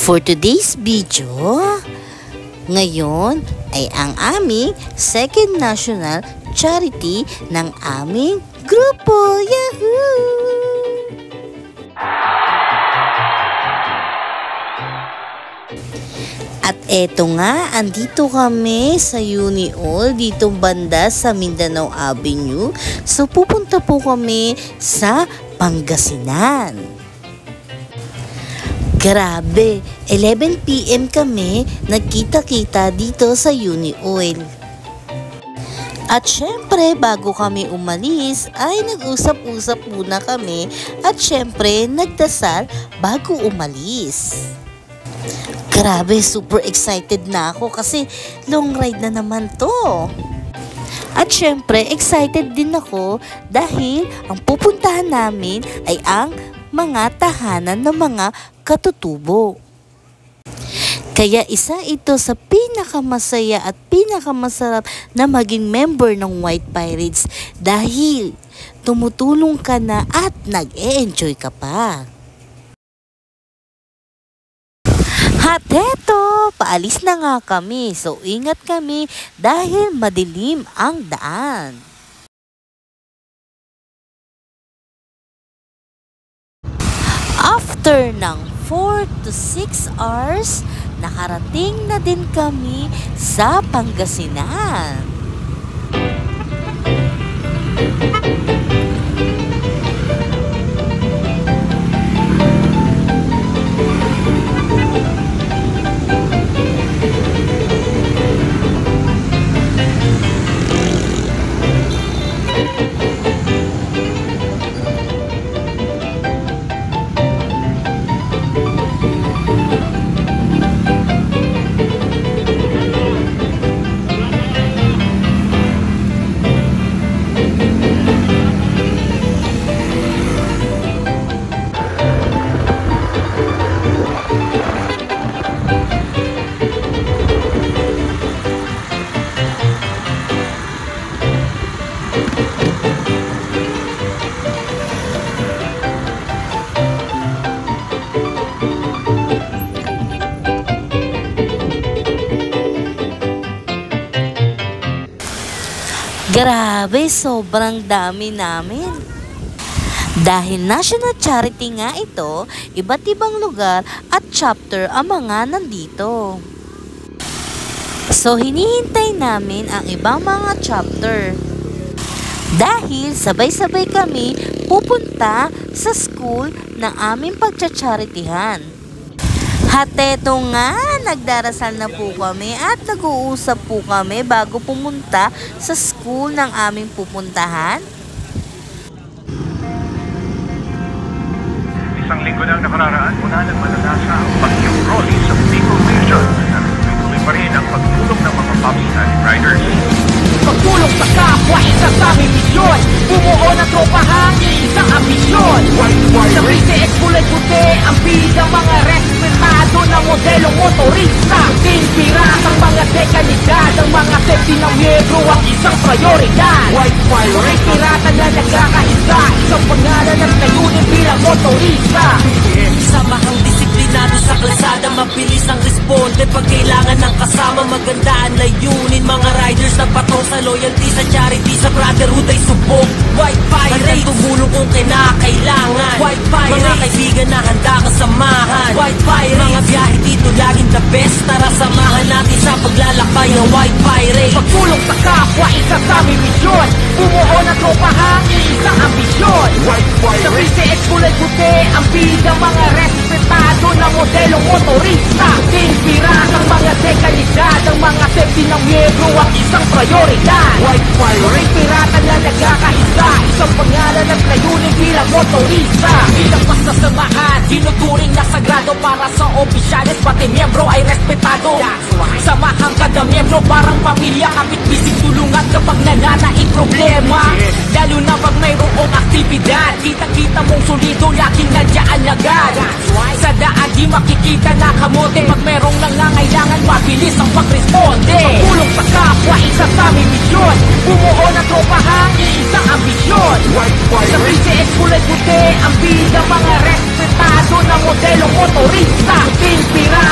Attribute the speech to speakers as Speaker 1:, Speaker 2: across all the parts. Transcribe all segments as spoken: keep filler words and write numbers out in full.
Speaker 1: For today's video, ngayon ay ang aming second national charity ng aming grupo. Yahoo! At eto nga, andito kami sa Uniol, dito banda sa Mindanao Avenue. So pupunta po kami sa Pangasinan. Grabe, eleven p m kami nagkita-kita dito sa Uniol. At syempre, bago kami umalis, ay nag-usap-usap muna kami at syempre, nagdasal bago umalis. Grabe, super excited na ako kasi long ride na naman to. At syempre, excited din ako dahil ang pupuntahan namin ay ang mga tahanan ng mga katutubo. Kaya isa ito sa pinakamasaya at pinakamasarap na maging member ng White Pirates dahil tumutulong ka na at nag-e-enjoy ka pa. At eto, paalis na nga kami. So ingat kami dahil madilim ang daan. After ng four to six hours, nakarating na din kami sa Pangasinan. Grabe, sobrang dami namin. Dahil national charity nga ito, iba't ibang lugar at chapter ang mga nandito. So, hinihintay namin ang ibang mga chapter. Dahil sabay-sabay kami pupunta sa school ng aming pagcha-charityhan. At eto nga, nagdarasal na po kami at nag-uusap po kami bago pumunta sa school ng aming pupuntahan.
Speaker 2: Isang linggo na nakararaan, mula nang malalasa ang bagyong Rolly sa Bicol Region. Tuloy pa rin ang pagtulong ng mga Pop-Stand Riders.
Speaker 3: Pagtulong sa kapwa, isa sa aming misyon. Bumuo ng tropahan, isang ambisyon. Sa B C X kulay puti, ang bidang mga respetado na modelong motorista. Inspirat ang mga dekalidad, ang mga safety ng miyembro ang isang prioridad. White Pirate, inspiratan na nagkakaisa, isang pangalan ng layunin bilang motorista. Samahang disiplinado sa kalsada, mabilis ang responde pag kailangan ng kasama. Maganda ang layunin, mga riders nagpatong sa loyalty, sa charity, sa brotherhood ay subok. White Pirate, handang tumulong kung kinakailangan. White Pirate, mga kaibigan na handa kasamahan. White Pirate, mga biyahe dito laging the best. Tara samahan natin sa paglalakbay ng White Pirate. Pagtulong sa kapwa, isa sa aming misyon. Bumuo ng tropahan, isang ambisyon. White Pirate, sa B C X kulay puti, ang bidang mga respetado na modelong motorista. Inspirat ang mga dekalidad, ang mga safety ng miyembro ang isang prioridad. White Pirate, inspiratan na nagkakaisa, isang pangalan at layunin bilang motorista. Bilang pasasamahan, tinuturing na sagrado para sa opisyalis, pati miyembro ay respetado. Samahan kada miyembro parang pamilya, kapit bisig tulungan kapag nananaig problema. Lalo na pag mayroong aktibidad, kita-kita mong solido, laging nandiyan agad. Sa daan di makikita na kamote, pag merong nangangailangan, mabilis ang pagresponde. Pagtulong sa kapwa, isa sa aming misyon. Bumuo ng tropahan, isang ambisyon. Sa B C X kulay puti, ang bida mga respetado na modelong motorista. Inspira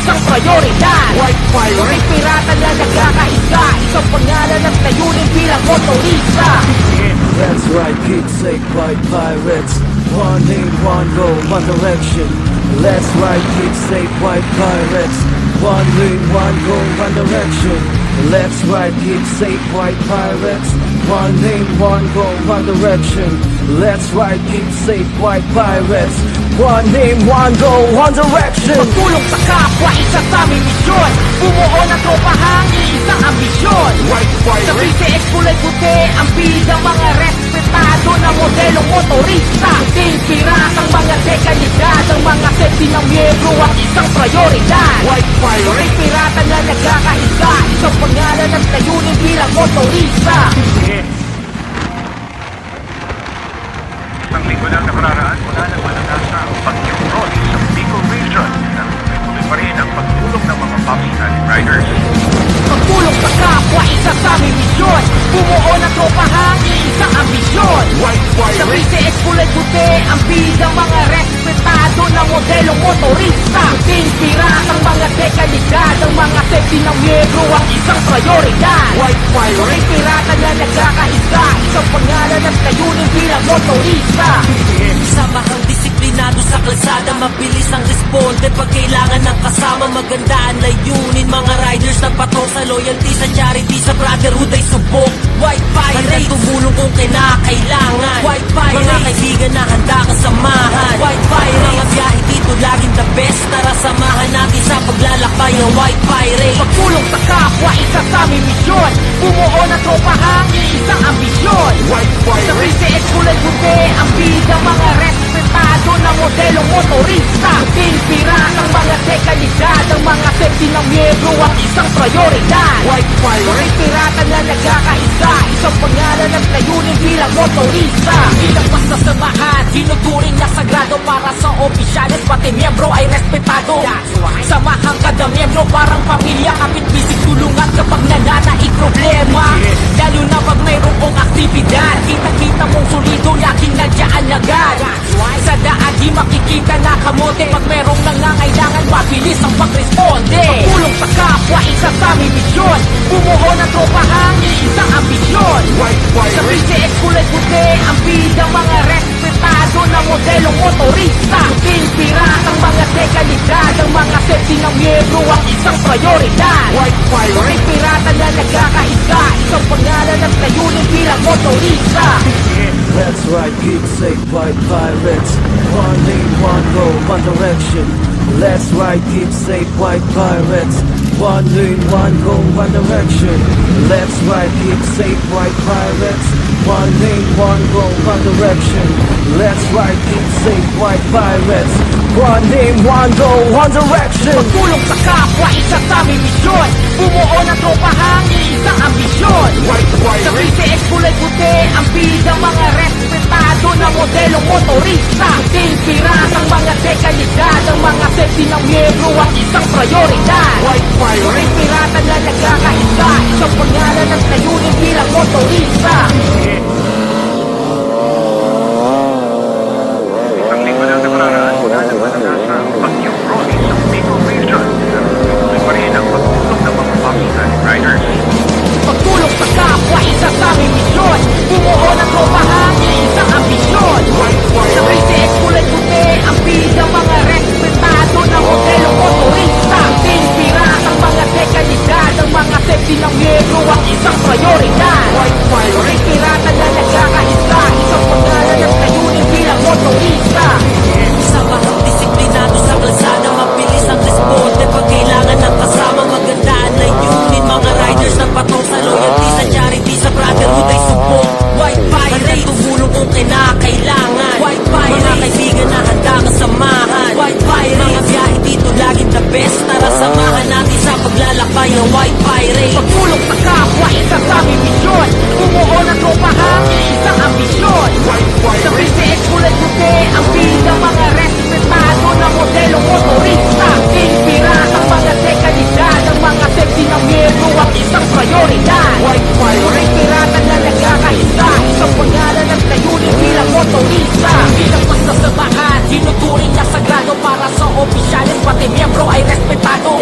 Speaker 3: isang prioridad. White pirate, may pirata na nagkakaisa, isang pangalan at layunin bilang motorista.
Speaker 4: That's right, keep safe by pirates. One name, one goal, one direction. That's right, keep safe by pirates. One name, one goal, one direction. Let's ride, keep safe, white pirates. One name, one goal, one direction. Let's ride, keep safe, white pirates. One name, one goal, one direction.
Speaker 3: Pagtulong sa kapwa, isa sa aming misyon. Bumuo ng tropahang isang ambisyon.
Speaker 2: White
Speaker 3: Sa
Speaker 2: pirate,
Speaker 3: P C X kulay puti, ang bidang mga respetado na modelong motorista. Inspirat ang mga dekalidad, ang mga safety ng miyembro ang isang prioridad.
Speaker 2: White pirate,
Speaker 3: May pirata na nagkakaisa, isang pangalan at layunin bilang motorista.
Speaker 2: Isang linggo lang nakararaan mula ng malanasa ang Bagyong Rolly sa Bicol Region. Tuloy pa rin ang pagtulong ng mga Popsicle Riders.
Speaker 3: Pagtulong sa kapwa, isa sa aming misyon. Bumuo ng tropahang isang ambisyon.
Speaker 2: White
Speaker 3: Sa P
Speaker 2: pirate,
Speaker 3: C X kulay puti, ang bidang mga respetado na modelong motorista. Inspirat ang mga dekalidad, ang mga safety ng miyembro ang isang prioridad.
Speaker 2: White
Speaker 3: May
Speaker 2: pirate,
Speaker 3: pirata na nagkakaisa, isang pangalan at layunin bilang motorista.
Speaker 5: Samahang disiplinado sa kalsada, mabilis ang responde pag kailangan ng kasama. Maganda ang layunin, mga riders na patong sa loyalty, sa charity, sa brotherhood ay subok. White pirate, handa tumulong kung kinakailangan. White pirate, mga kaibigan na handa kasamahan. White pirate, mga biyahe dito laging the best. Tara samahan natin sa paglalakbay ng white pirate.
Speaker 3: Pagtulong sa kapwa, isa sa aming misyon. Bumuo ng tropahang isang ambisyon.
Speaker 2: White
Speaker 3: Sa P
Speaker 2: pirate,
Speaker 3: C X kulay puti, ang bidang mga respetado na modelong motorista. Inspirat ang mga dekalidad, ang mga safety ng miyembro ang isang prioridad.
Speaker 2: White
Speaker 3: May
Speaker 2: pirate,
Speaker 3: pirata na nagkakaisa, isang pangalan at layunin bilang motorista. Bilang pasasamahan, tinuturing na sagrado para sa opisyalis, pati miyembro ay respetado. Samahan kada miyembro parang pamilya, kapit bisig tulungan kapag nananaig problema. Lalo na pag mayroong aktibidad, kita-kita mong solido, laging nandiyan agad. Sa daan di makikita na kamote, pag mayroong nangangailangan, mabilis ang pagresponde. Pagtulong sa kapwa, isa sa aming misyon. Bumuo ng tropahang isang ambisyon.
Speaker 2: White
Speaker 3: Sa P
Speaker 2: pirate,
Speaker 3: C X kulay puti, ang bidang mga respetado na modelong motorista. Inspirat ang mga dekalidad, ang mga safety ng miyembro ang isang prioridad.
Speaker 2: White
Speaker 3: May
Speaker 2: pirate,
Speaker 3: pirata na nagkakaisa, isang pangalan at layunin bilang motorista.
Speaker 4: That's right, keep safe by pirates. One name, one goal, one direction. Let's ride, keep safe, white pirates. One lane, one goal, one direction. Let's ride, keep safe, white pirates. One lane, one goal, one direction. Let's ride, keep safe, white pirates. One name, one goal, one direction.
Speaker 3: Pagtulong sa kapwa, isa sa aming misyon. Bumuo ng tropahang isang ambisyon.
Speaker 2: White
Speaker 3: Sa P
Speaker 2: pirate,
Speaker 3: C X kulay puti, ang bidang mga respetado na modelong motorista. Inspirat ang mga dekalidad, ang mga safety ng miyembro ang isang prioridad.
Speaker 2: White
Speaker 3: May
Speaker 2: pirate,
Speaker 3: pirata na nagkakaisa, isang pangalan at layunin bilang motorista.
Speaker 2: isang linggo lang nakararaan mula ng malanasa ang Bagyong Rolly sa Bicol Region. Tuloy pa rin ang pagtulong ng mga Popsicle Riders.
Speaker 3: Pagtulong sa kapwa, isa sa aming misyon. Bumuo ng tropahang isang ambisyon.
Speaker 2: White
Speaker 3: Sa P C
Speaker 2: pirate,
Speaker 3: X kulay puti, ang bidang mga respetado na modelong motorista. Inspirat ang mga dekalidad, ang mga safety ng miyembro ang isang prioridad.
Speaker 2: White pirate,
Speaker 3: May pirata na nagkakaisa, isang pangalan at layunin bilang motorista.
Speaker 5: Samahang disiplinado sa kalsada, mabilis ang responde pag kailangan ng kasama. Maganda ang layunin, mga riders na patong sa loyalty, sa charity, sa brotherhood ay subok. White pirate, handa tumulong kung kinakailangan. White pirate, mga kaibigan na handa kasamahan. White pirate, mga biyahe dito laging the best. Tara samahan natin sa paglalakbay ng white pirate.
Speaker 3: Pagtulong sa kapwa, isa sa aming misyon. Bumuo ng tropahang isang ambisyon.
Speaker 2: White
Speaker 3: Sa P
Speaker 2: pirate,
Speaker 3: C X kulay puti, ang bidang mga respetado na modelong motorista. Inspirat ang mga dekalidad, ang mga safety ng miyembro ang isang prioridad.
Speaker 2: White
Speaker 3: May
Speaker 2: pirate,
Speaker 3: pirata na nagkakaisa, isang pangalan at layunin bilang motorista. Bilang pasasamahan, tinuturing na sagrado para sa opisyalis, pati miyembro ay respetado.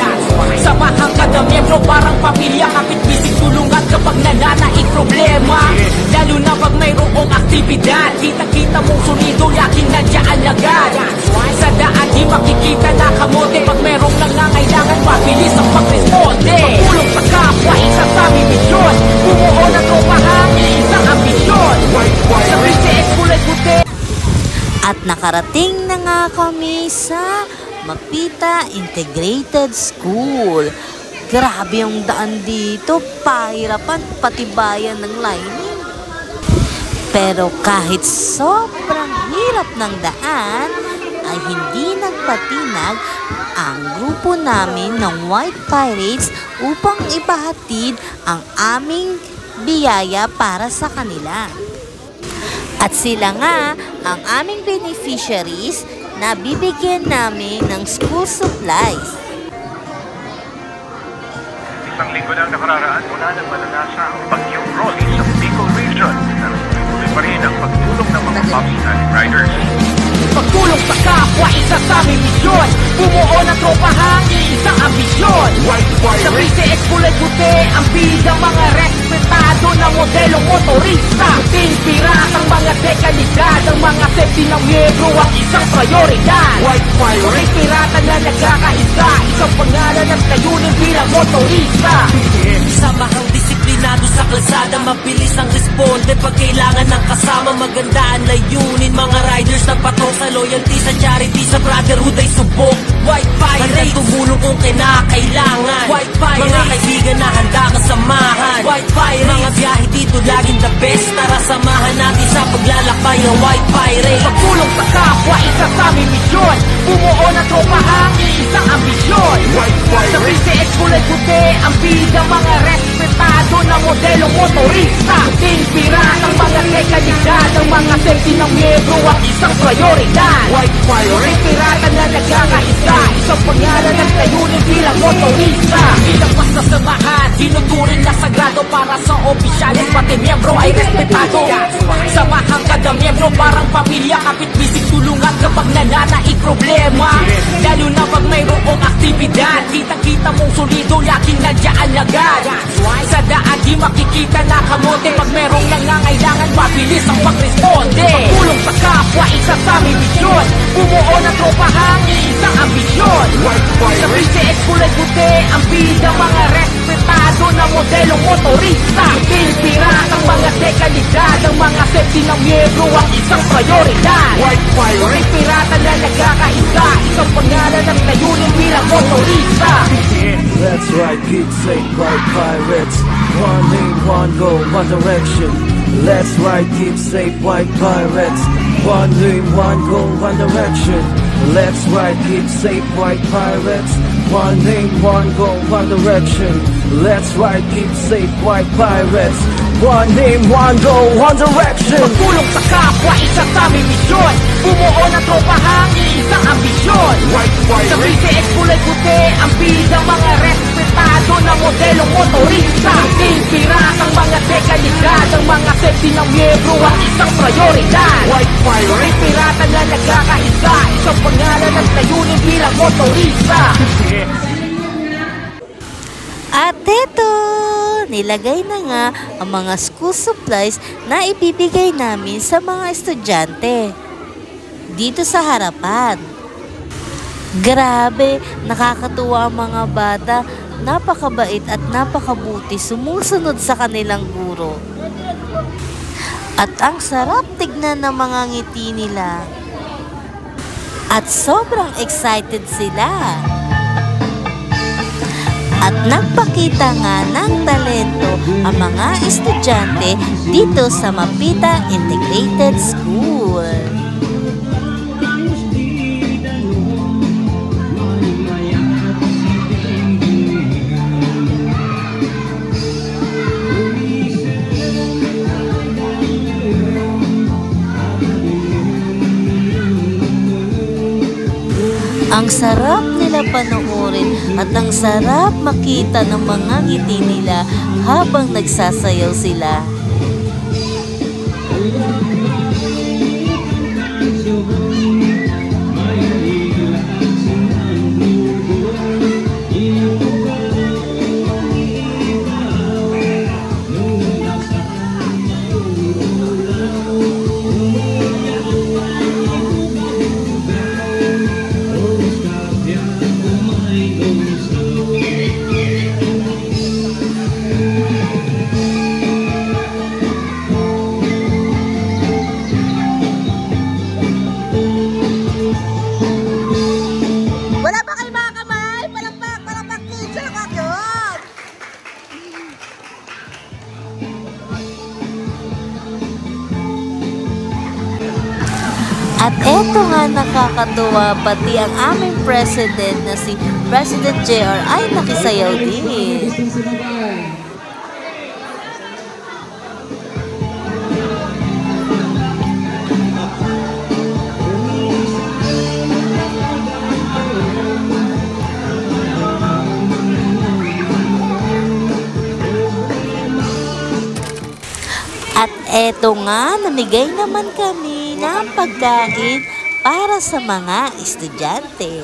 Speaker 3: nadyaan agad. Sa daan di makikita na kamote, pag merong nangangailangan mabilis ang pagresponde. Pagtulong sa kapwa, isa sa aming misyon. Bumuo ng tropahan, isang ambisyon. Sa P C X kulay puti.
Speaker 1: At nakarating na nga kami sa Mapita Integrated School. Grabe ang daan dito, pahirapan patibayan ng lining. Pero kahit sobrang hirap ng daan, ay hindi nagpatinag ang grupo namin ng White Pirates upang ipahatid ang aming biyaya para sa kanila. At sila nga ang aming beneficiaries na bibigyan namin ng school supplies.
Speaker 2: Isang linggo na nakararaan mula nang mananasa ang bagyong Rolly sa Bicol Region. Tuloy pa rin ang pagtulong ng mga Popsicle Riders.
Speaker 3: Pagtulong sa kapwa, isa sa aming misyon. Bumuo ng tropahan, isang ambisyon. Sa P C X kulay puti, ang bida mga respetado na modelong motorista. Inspirat ang mga dekalidad, ang mga safety ng miyembro ang isang prioridad. Inspiratan na nagkakaisa, isang pangalan at layunin bilang motorista.
Speaker 5: Samahang disiplinado sa kalsada, mabilis ang responde pag kailangan ng kasama. Maganda ang layunin, mga riders na patrol sa loyalty, sa charity, sa brotherhood ay subok. White Pirates, tumulong kung kinakailangan. White Pirates, mga kaibigan na handa kasamahan. White Pirates, mga biyahe dito laging the best. Tara samahan natin sa paglalakbay ng White Pirates.
Speaker 3: Pagtulong sa kapwa, isa sa aming misyon. Bumuo ng tropahan, isang ambisyon. Sa P C X kulay puti, ang bida mga respetado na modelong motorista. Inspirat ang mga dekalidad, ang mga safety ng miyembro ang isang prioridad. Inspiratan na nagkakaisa, isang pangalan at layunin bilang motorista. Bilang basta samahan, tinuturing na sagrado para sa opisyalis, pati miyembro ay respetado. Samahan kada miyembro parang pamilya, kapit bisig tulungan kapag nananaig problema. Lalo na pag mayroong aktibidad, kita-kita mong solido, laking nadyaan agad. Sa daan di makikita na kamote, pag merong nangangailangan mabilis ang pagresponde. Pagtulong sa kapwa, isa sa aming misyon. Bumuo ng tropahan, isang ambisyon. Sa P C X kulay puti, ang bida mga respetado na modelong motorista. Inspirat ang mga dekalidad, ang mga safety ng miyembro ang isang prioridad. Inspiratan na nagkakaisa, isang pangalan at layunin bilang motorista.
Speaker 4: That's right, keep safe, White Pirates. One lane, one goal, one direction. Let's ride, keep safe, White Pirates. One lane, one goal, one direction. Let's ride, keep safe, White Pirates. One lane, one goal, one direction. Let's ride, keep safe, White Pirates. One name, one goal, one direction.
Speaker 3: Pagtulong sa kapwa, isa sa aming misyon. Bumuo ng tropahan, isang ambisyon. Sa P C X kulay puti, ang bida mga respetado na modelong motorista. Inspirat ang mga dekalidad, ang mga safety ng miyembro ang isang prioridad. Inspiratan na nagkakaisa, isang pangalan at layunin bilang motorista.
Speaker 1: At eto, nilagay na nga ang mga school supplies na ibibigay namin sa mga estudyante dito sa harapan. Grabe, nakakatuwa ang mga bata, napakabait at napakabuti, sumusunod sa kanilang guro. At ang sarap tignan ng mga ngiti nila. At sobrang excited sila. At nagpakita nga ng talento ang mga estudyante dito sa Mapita Integrated School. Ang sarap nila panoorin at ang sarap makita ng mga ngiti nila habang nagsasayaw sila. nakakatuwa, pati ang aming president na si President J R ay nakisayaw din. At eto nga, namigay naman kami ng pagkain para sa mga estudyante.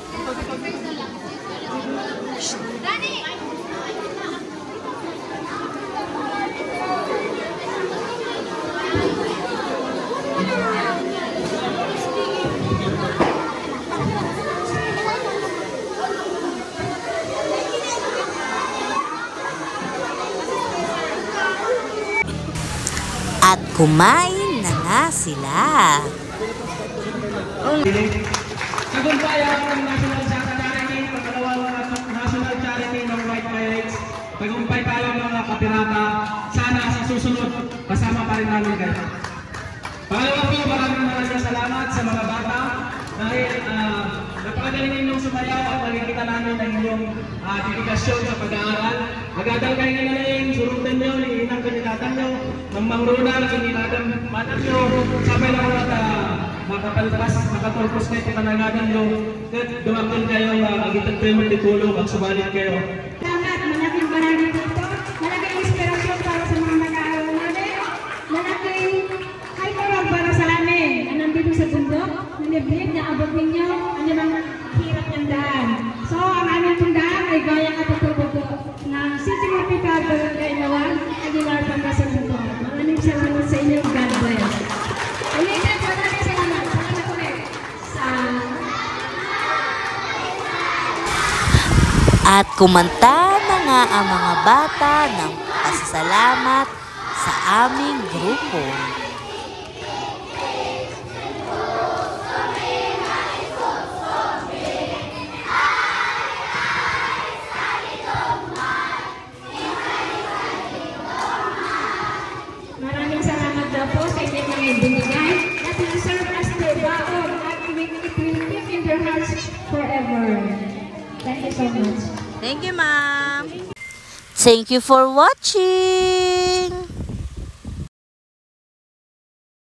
Speaker 1: At kumain na nga sila.
Speaker 6: Tagumpayan ng National Charity, pagkalawang National Charity ng White Pirates. Tagumpay tayo mga kapirata. Sana sa susunod, kasama pa rin namin kayo. Pangalawa po, maraming maraming salamat sa mga bata. Dahil uh, napakagaling ninyong sumayaw at nakikita namin ang inyong uh, dedikasyon sa pag-aaral. Mag-adal kayo nga namin, surundan nyo, liinang kandidatang nyo, ng mangrunal, kandidatang manang nyo, sabay na mga uh, makapalpas, makatulpos kayo pananganan nyo, at dumakil kayo, uh, agitan kayo magtitulong, magsubalit kayo.
Speaker 7: Salamat, malaking maraming dito, malaking inspirasyon para sa mga mag-aaral namin, malaking ay parang para sa amin, na nandito sa bundok, na liblib na abot ninyo, ano bang hirap ng daan. So, ang aming tundaan ay gaya katutubog ng City Hospital, Barangay Lawan, Aguilar, Pangasinan po. Maraming salamat sa inyo, God bless. Ulitin, maraming salamat. Salamat ulit sa...
Speaker 1: At kumanta na nga ang mga bata ng pasasalamat sa aming grupo.
Speaker 7: Maraming salamat daw po sa inyong mga ibinigay na to-serve as their baon at it will keep in their hearts forever. Thank you so much.
Speaker 1: Thank you, ma'am. Thank you for watching.